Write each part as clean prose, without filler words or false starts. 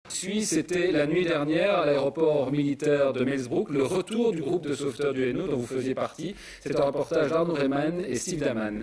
C'était la nuit dernière à l'aéroport militaire de Melsbrook, le retour du groupe de sauveteurs du Hainaut dont vous faisiez partie. C'est un reportage d'Arnaud Reymann et Steve Daman.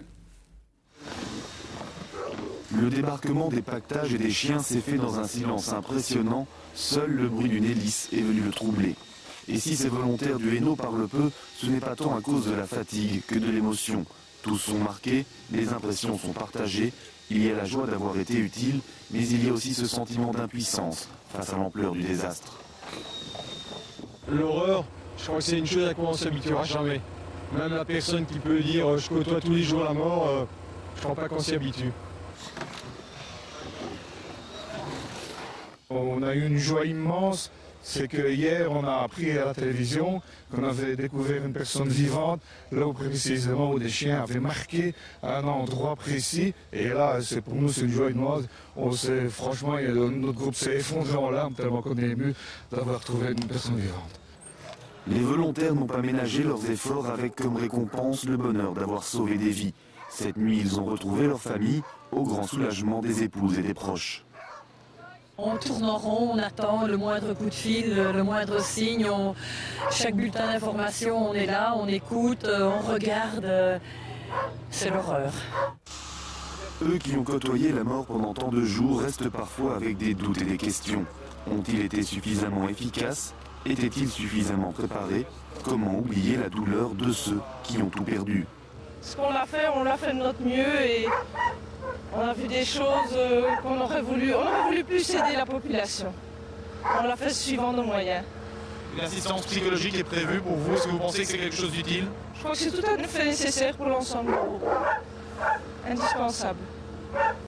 Le débarquement des pactages et des chiens s'est fait dans un silence impressionnant. Seul le bruit d'une hélice est venu le troubler. Et si ces volontaires du Hainaut parlent peu, ce n'est pas tant à cause de la fatigue que de l'émotion. Tous sont marqués, les impressions sont partagées. Il y a la joie d'avoir été utile, mais il y a aussi ce sentiment d'impuissance face à l'ampleur du désastre. L'horreur, je crois que c'est une chose à laquelle on ne s'habituera jamais. Même la personne qui peut dire je côtoie tous les jours la mort, je ne crois pas qu'on s'y habitue. On a eu une joie immense, c'est que hier on a appris à la télévision qu'on avait découvert une personne vivante, là où précisément où des chiens avaient marqué un endroit précis. Et là, pour nous, c'est une joie immense. Franchement, notre groupe s'est effondré en larmes tellement qu'on est ému d'avoir trouvé une personne vivante. Les volontaires n'ont pas ménagé leurs efforts avec comme récompense le bonheur d'avoir sauvé des vies. Cette nuit, ils ont retrouvé leur famille, au grand soulagement des épouses et des proches. On tourne en rond, on attend le moindre coup de fil, le moindre signe. Chaque bulletin d'information, on est là, on écoute, on regarde. C'est l'horreur. Eux qui ont côtoyé la mort pendant tant de jours restent parfois avec des doutes et des questions. Ont-ils été suffisamment efficaces? Étaient-ils suffisamment préparés? Comment oublier la douleur de ceux qui ont tout perdu? Ce qu'on a fait, on l'a fait de notre mieux et on a vu des choses qu'on aurait voulu. On aurait voulu plus aider la population. On l'a fait suivant nos moyens. Une assistance psychologique est prévue pour vous? Est-ce que vous pensez que c'est quelque chose d'utile? Je crois que c'est tout à fait nécessaire pour l'ensemble du groupe. Indispensable.